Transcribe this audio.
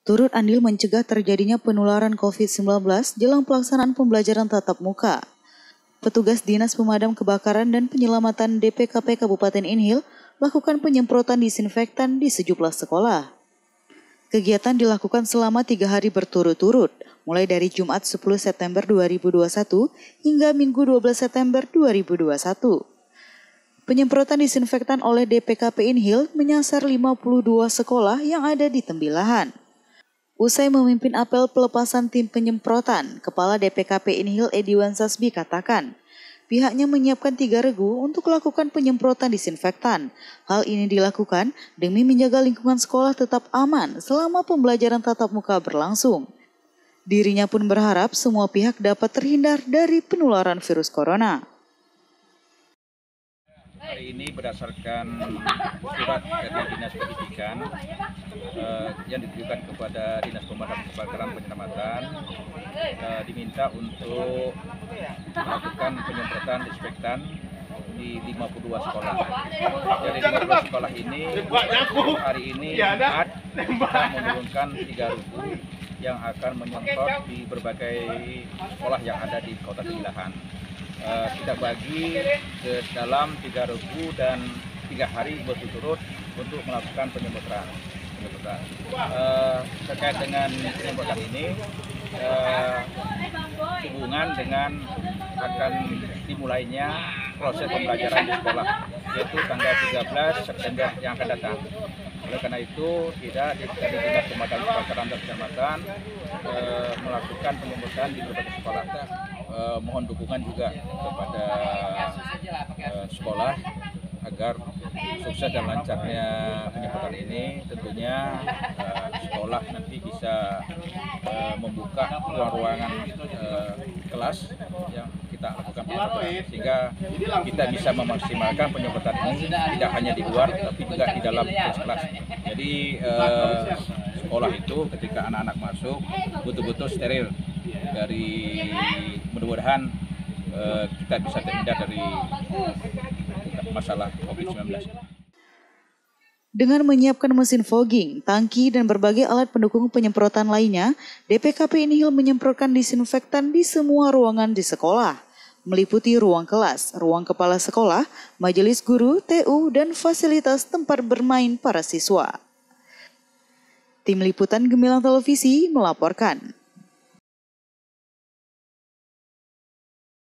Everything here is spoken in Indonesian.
turut andil mencegah terjadinya penularan COVID-19 jelang pelaksanaan pembelajaran tatap muka. Petugas Dinas Pemadam Kebakaran dan Penyelamatan DPKP Kabupaten Inhil lakukan penyemprotan disinfektan di sejumlah sekolah. Kegiatan dilakukan selama 3 hari berturut-turut, mulai dari Jumat 10 September 2021 hingga Minggu 12 September 2021. Penyemprotan disinfektan oleh DPKP Inhil menyasar 52 sekolah yang ada di Tembilahan. Usai memimpin apel pelepasan tim penyemprotan, Kepala DPKP Inhil Ediwan Sasbi katakan, pihaknya menyiapkan 3 regu untuk melakukan penyemprotan disinfektan. Hal ini dilakukan demi menjaga lingkungan sekolah tetap aman selama pembelajaran tatap muka berlangsung. Dirinya pun berharap semua pihak dapat terhindar dari penularan virus corona. Hari ini berdasarkan surat dari Dinas Pendidikan yang ditujukan kepada Dinas Pemadam Kebakaran Penyelamatan, diminta untuk melakukan penyemprotan disinfektan di 52 sekolah. Dari 52 sekolah ini, hari ini Jumat kita menurunkan 3 regu yang akan menyemprot di berbagai sekolah yang ada di Kota Tembilahan. Kita bagi ke dalam 3 regu dan 3 hari berturut-turut untuk melakukan penyemprotan. Terkait dengan penyemprotan ini, hubungan dengan akan dimulainya proses pembelajaran di sekolah, yaitu tanggal 13 September yang akan datang. Oleh karena itu, dari Dinas Pemadam Kebakaran dan Penyelamatan melakukan penyemprotan di berbagai sekolah. Mohon dukungan juga kepada sekolah agar sukses dan lancarnya penyemprotan ini. Tentunya sekolah nanti bisa membuka ruang-ruangan kelas yang kita lakukan penyemprotan, sehingga kita bisa memaksimalkan penyemprotan ini tidak hanya di luar tapi juga di dalam kelas. Jadi sekolah itu ketika anak-anak masuk betul-betul steril, dari mudah-mudahan kita bisa terhindar dari masalah COVID-19. Dengan menyiapkan mesin fogging, tangki, dan berbagai alat pendukung penyemprotan lainnya, DPKP Inhil menyemprotkan disinfektan di semua ruangan di sekolah, meliputi ruang kelas, ruang kepala sekolah, majelis guru, TU, dan fasilitas tempat bermain para siswa. Tim Liputan Gemilang Televisi melaporkan.